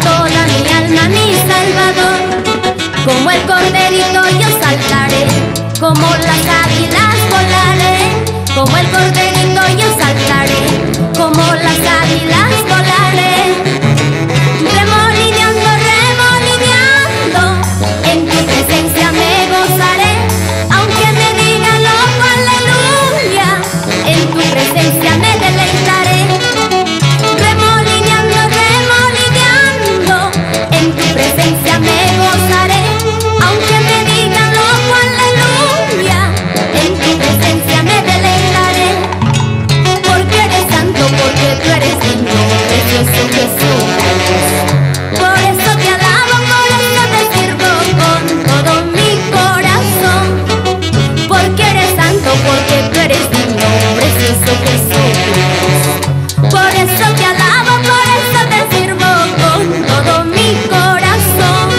toda mi alma, mi Salvador. Como el corderito yo saltaré, como las águilas volaré. Como el corderito yo saltaré, como las águilas volaré. Remolineando, remolineando, en tu presencia me gozaré. Aunque me digan loco, aleluya, en tu presencia me deleitaré. Remolineando, remolineando, en tu presencia me gozaré. Aunque me digan loco, aleluya, en tu presencia me deleitaré. Porque eres santo, porque tú eres digno, precioso Jesús. Por eso te alabo, por eso te sirvo con todo mi corazón. Porque eres santo, porque tú eres digno, precioso Jesús. Por eso te alabo, por eso te sirvo con todo mi corazón.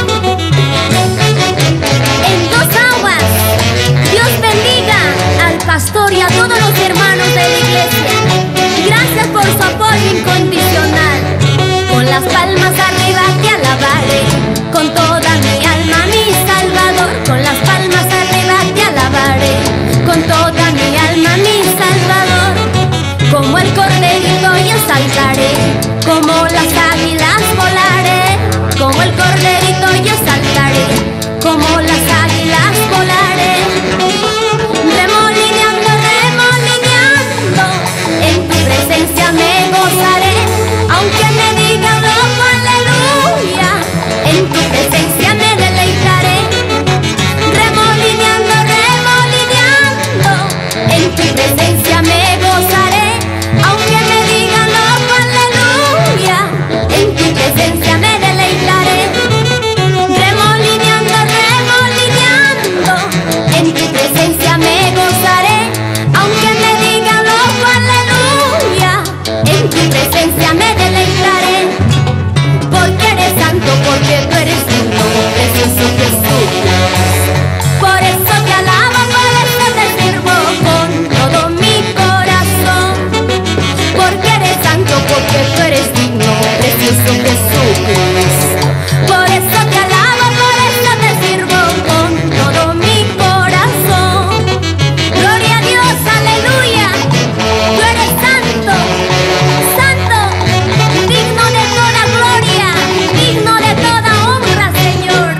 En Dos Aguas, Dios bendiga al pastor y a todos los hermanos de la iglesia. Gracias por su apoyo incondicional. Con las palmas arriba te alabaré, con toda mi alma, mi Salvador. Con las palmas arriba te alabaré, con toda mi alma, mi Salvador. Como el corderito yo saltaré, como las águilas volaré. Como el corderito yo saltaré, como las águilas volaré. Remolineando, remolineando, en tu presencia me gozaré. Aunque me digan loco, aleluya, en tu presencia me deleitaré. Remolineando, remolineando, en tu presencia me gozaré. Aunque me digan loco, aleluya, en tu presencia me deleitaré. Remolineando, remolineando, en tu presencia me gozaré. Aunque me digan loco, aleluya, en tu presencia me deleitaré. Porque eres santo, porque tú eres digno, precioso Jesús. Por eso te alabo, por eso te sirvo con todo mi corazón. Porque eres santo, porque tú eres digno, precioso Jesús. Por eso te alabo, por eso te sirvo con todo mi corazón. Gloria a Dios, aleluya. Tú eres santo, santo, digno de toda gloria, digno de toda honra, Señor.